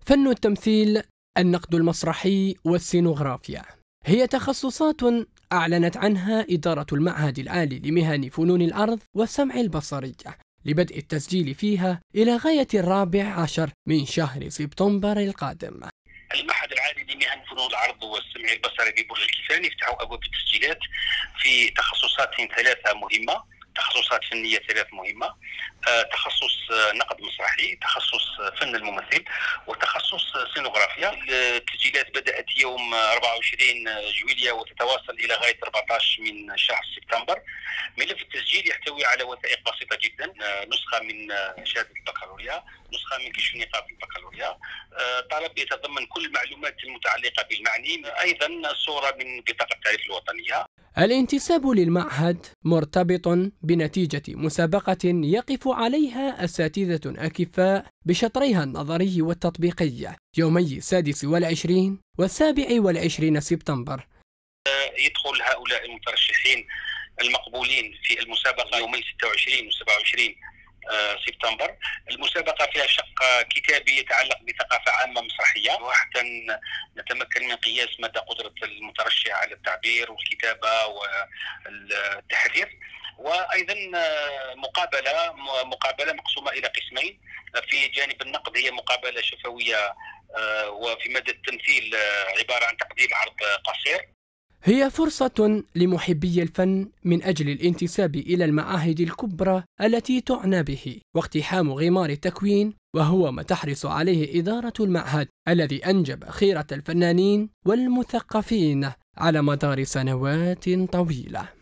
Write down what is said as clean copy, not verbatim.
فن التمثيل، النقد المسرحي والسينوغرافيا هي تخصصات أعلنت عنها إدارة المعهد العالي لمهن فنون الأرض والسمع البصري لبدء التسجيل فيها إلى غاية 14 من شهر سبتمبر القادم. المعهد العالي لمهن فنون العرض والسمع البصري ببرج الكيسان يفتح أبواب التسجيلات في تخصصات 3 مهمة، تخصصات فنية 3 مهمة، تخصص نقد مسرحي، تخصص فن الممثل، وتخصص سينوغرافيا. التسجيلات بدأت يوم 24 جويلية وتتواصل إلى غاية 14 من شهر سبتمبر. ملف التسجيل يحتوي على وثائق بسيطة جدا، نسخة من شهادة البكالوريا، نسخة من كشف نقاط البكالوريا. طلب يتضمن كل المعلومات المتعلقة بالمعني، أيضا صورة من بطاقة التعريف الوطنية. الانتساب للمعهد مرتبط بنتيجة مسابقة يقف عليها أساتذة أكفاء بشطريها النظري والتطبيقي يومي 26 و27 سبتمبر. يدخل هؤلاء المترشحين المقبولين في المسابقة يومي 26 و27 سبتمبر. المسابقة فيها شق كتابي يتعلق بثقافة عامة مسرحية، وحتى نتمكن من قياس مدى قدرة المترشح على التعبير والكتابة والتحرير. وأيضا مقابلة مقسومة إلى قسمين. في جانب النقد هي مقابلة شفوية، وفي مدى التمثيل عبارة عن تقديم عرض قصير. هي فرصة لمحبي الفن من أجل الانتساب إلى المعاهد الكبرى التي تعنى به واقتحام غمار التكوين، وهو ما تحرص عليه إدارة المعهد الذي أنجب خيرة الفنانين والمثقفين على مدار سنوات طويلة.